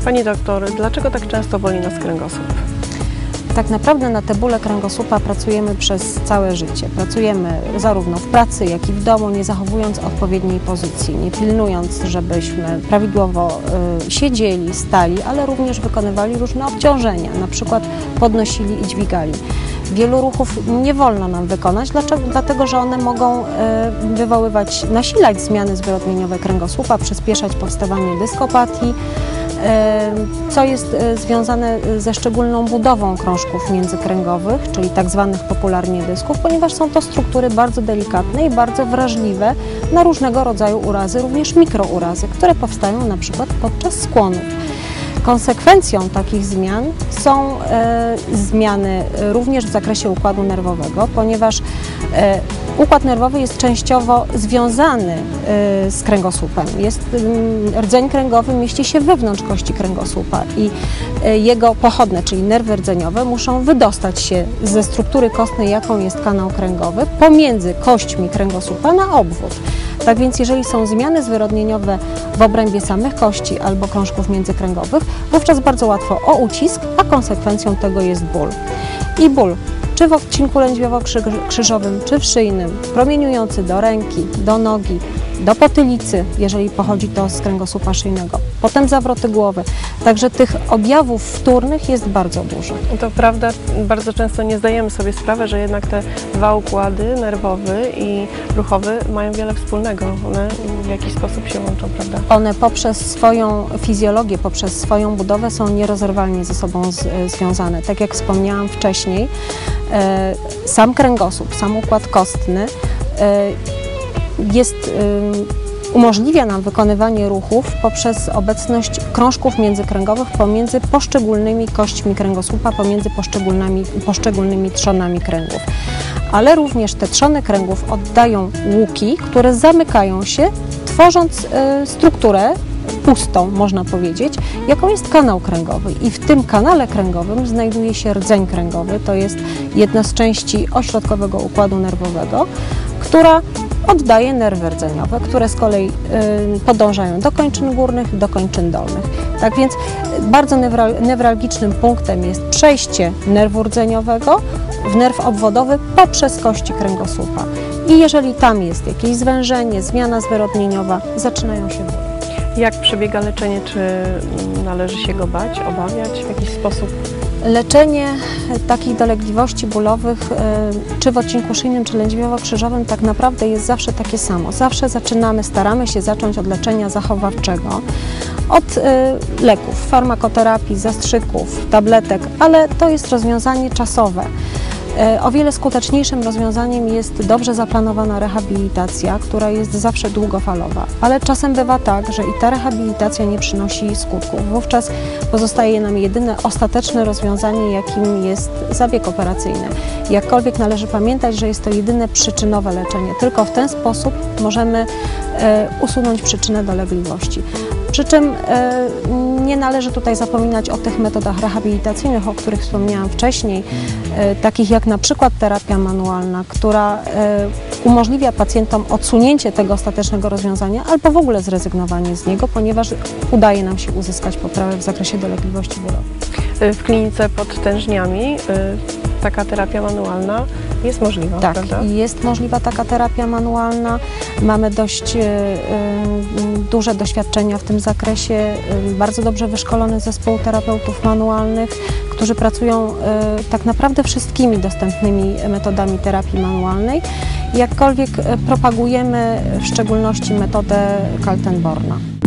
Pani doktor, dlaczego tak często boli nas kręgosłup? Tak naprawdę na te bóle kręgosłupa pracujemy przez całe życie. Pracujemy zarówno w pracy, jak i w domu, nie zachowując odpowiedniej pozycji, nie pilnując, żebyśmy prawidłowo siedzieli, stali, ale również wykonywali różne obciążenia, na przykład podnosili i dźwigali. Wielu ruchów nie wolno nam wykonać, dlatego że one mogą nasilać zmiany zwyrodnieniowe kręgosłupa, przyspieszać powstawanie dyskopatii, co jest związane ze szczególną budową krążków międzykręgowych, czyli tak zwanych popularnie dysków, ponieważ są to struktury bardzo delikatne i bardzo wrażliwe na różnego rodzaju urazy, również mikrourazy, które powstają na przykład podczas skłonów. Konsekwencją takich zmian są zmiany również w zakresie układu nerwowego, ponieważ układ nerwowy jest częściowo związany z kręgosłupem. Rdzeń kręgowy mieści się wewnątrz kości kręgosłupa i jego pochodne, czyli nerwy rdzeniowe, muszą wydostać się ze struktury kostnej, jaką jest kanał kręgowy, pomiędzy kośćmi kręgosłupa na obwód. Tak więc jeżeli są zmiany zwyrodnieniowe w obrębie samych kości albo krążków międzykręgowych, wówczas bardzo łatwo o ucisk, a konsekwencją tego jest ból. I ból czy w odcinku lędźwiowo-krzyżowym, czy w szyjnym, promieniujący do ręki, do nogi, do potylicy, jeżeli pochodzi to z kręgosłupa szyjnego, potem zawroty głowy. Także tych objawów wtórnych jest bardzo dużo. To prawda, bardzo często nie zdajemy sobie sprawy, że jednak te dwa układy, nerwowy i ruchowy, mają wiele wspólnego. One w jakiś sposób się łączą, prawda? One poprzez swoją fizjologię, poprzez swoją budowę są nierozerwalnie ze sobą związane. Tak jak wspomniałam wcześniej, sam kręgosłup, sam układ kostny umożliwia nam wykonywanie ruchów poprzez obecność krążków międzykręgowych pomiędzy poszczególnymi kośćmi kręgosłupa, pomiędzy poszczególnymi trzonami kręgów. Ale również te trzony kręgów oddają łuki, które zamykają się, tworząc strukturę pustą, można powiedzieć, jaką jest kanał kręgowy. I w tym kanale kręgowym znajduje się rdzeń kręgowy, to jest jedna z części ośrodkowego układu nerwowego, która oddaje nerwy rdzeniowe, które z kolei podążają do kończyn górnych, do kończyn dolnych. Tak więc bardzo newralgicznym punktem jest przejście nerwu rdzeniowego w nerw obwodowy poprzez kości kręgosłupa. I jeżeli tam jest jakieś zwężenie, zmiana zwyrodnieniowa, zaczynają się bóle. Jak przebiega leczenie? Czy należy się go bać, obawiać w jakiś sposób? Leczenie takich dolegliwości bólowych, czy w odcinku szyjnym, czy lędźwiowo-krzyżowym, tak naprawdę jest zawsze takie samo. Zawsze staramy się zacząć od leczenia zachowawczego, od leków, farmakoterapii, zastrzyków, tabletek, ale to jest rozwiązanie czasowe. O wiele skuteczniejszym rozwiązaniem jest dobrze zaplanowana rehabilitacja, która jest zawsze długofalowa, ale czasem bywa tak, że i ta rehabilitacja nie przynosi skutków. Wówczas pozostaje nam jedyne ostateczne rozwiązanie, jakim jest zabieg operacyjny. Jakkolwiek należy pamiętać, że jest to jedyne przyczynowe leczenie. Tylko w ten sposób możemy usunąć przyczynę dolegliwości. Przy czym nie należy tutaj zapominać o tych metodach rehabilitacyjnych, o których wspomniałam wcześniej, takich jak na przykład terapia manualna, która umożliwia pacjentom odsunięcie tego ostatecznego rozwiązania albo w ogóle zrezygnowanie z niego, ponieważ udaje nam się uzyskać poprawę w zakresie dolegliwości bólowych. W klinice pod Tężniami taka terapia manualna jest możliwa, tak, prawda? Jest możliwa taka terapia manualna. Mamy dość duże doświadczenia w tym zakresie. Bardzo dobrze wyszkolony zespół terapeutów manualnych, którzy pracują tak naprawdę wszystkimi dostępnymi metodami terapii manualnej. Jakkolwiek propagujemy w szczególności metodę Kaltenborna.